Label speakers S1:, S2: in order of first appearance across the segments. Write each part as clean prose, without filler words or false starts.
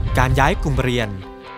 S1: การย้ายกลุ่มเรียน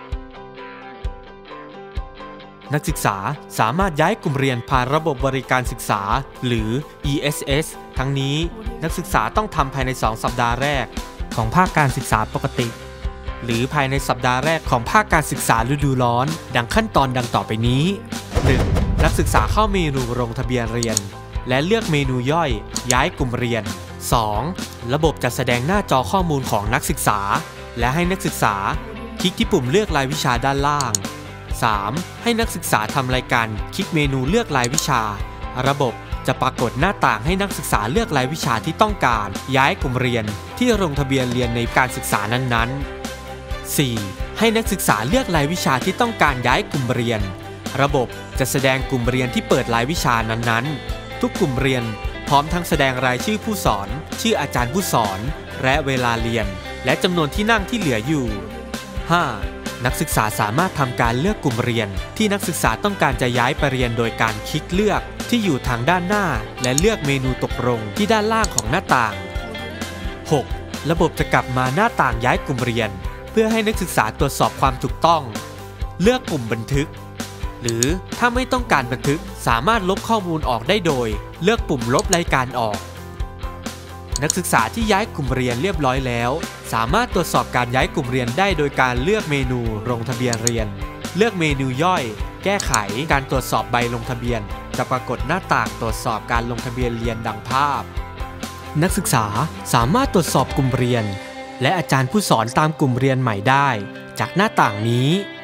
S1: นักศึกษาสามารถย้ายกลุ่มเรียนผ่านระบบบริการศึกษาหรือ ESS ทั้งนี้นักศึกษาต้องทำภายใน2 สัปดาห์แรกของภาคการศึกษาปกติหรือภายในสัปดาห์แรกของภาคการศึกษาฤดูร้อนดังขั้นตอนดังต่อไปนี้ 1. นักศึกษาเข้าเมนูลงทะเบียนเรียนและเลือกเมนูย่อยย้ายกลุ่มเรียน 2. ระบบจะแสดงหน้าจอข้อมูลของนักศึกษาและให้นักศึกษาคลิกที่ปุ่มเลือกรายวิชาด้านล่าง 3. ให้นักศึกษาทำรายการคลิกเมนูเลือกรายวิชาระบบจะปรากฏหน้าต่างให้นักศึกษาเลือกรายวิชาที่ต้องการย้ายกลุ่มเรียนที่ลงทะเบียนเรียนในการศึกษานั้นๆ 4. ให้นักศึกษาเลือกรายวิชาที่ต้องการย้ายกลุ่มเรียนระบบจะแสดงกลุ่มเรียนที่เปิดรายวิชานั้นๆทุกกลุ่มเรียนพร้อมทั้งแสดงรายชื่อผู้สอนชื่ออาจารย์ผู้สอนและเวลาเรียนและจำนวนที่นั่งที่เหลืออยู่ 5. นักศึกษาสามารถทำการเลือกกลุ่มเรียนที่นักศึกษาต้องการจะย้ายไปเรียนโดยการคลิกเลือกที่อยู่ทางด้านหน้าและเลือกเมนูตกลงที่ด้านล่างของหน้าต่าง 6. ระบบจะกลับมาหน้าต่างย้ายกลุ่มเรียนเพื่อให้นักศึกษาตรวจสอบความถูกต้องเลือกปุ่มบันทึกหรือถ้าไม่ต้องการบันทึกสามารถลบข้อมูลออกได้โดยเลือกปุ่มลบรายการออกนักศึกษาที่ย้ายกลุ่มเรียนเรียบร้อยแล้วสามารถตรวจสอบการย้ายกลุ่มเรียนได้โดยการเลือกเมนูลงทะเบียนเรียนเลือกเมนูย่อยแก้ไขการตรวจสอบใบลงทะเบียนจะปรากฏหน้าต่างตรวจสอบการลงทะเบียนเรียนดังภาพนักศึกษาสามารถตรวจสอบกลุ่มเรียนและอาจารย์ผู้สอนตามกลุ่มเรียนใหม่ได้จากหน้าต่างนี้